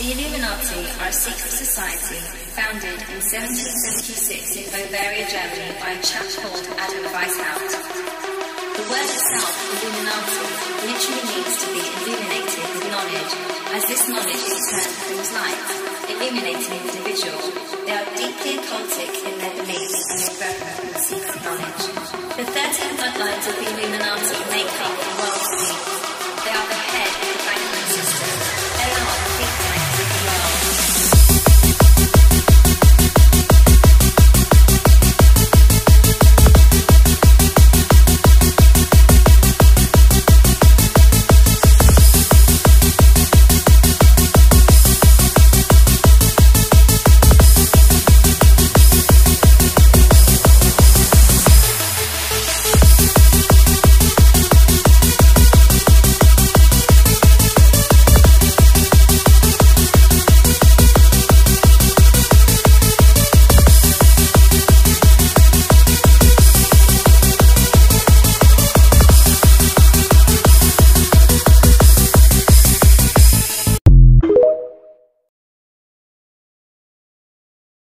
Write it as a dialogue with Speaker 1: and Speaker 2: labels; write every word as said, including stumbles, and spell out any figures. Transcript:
Speaker 1: The Illuminati are a secret society founded in seventeen seventy-six in Bavaria, Germany by a chap called Adam Weishaupt. The word itself, Illuminati, literally means to be illuminated with knowledge, as this knowledge in turn brings light, illuminating an individual. They are deeply occultic in their beliefs and their fervent and secret knowledge. The thirteen bloodlines of the Illuminati make up the world's elite. They are the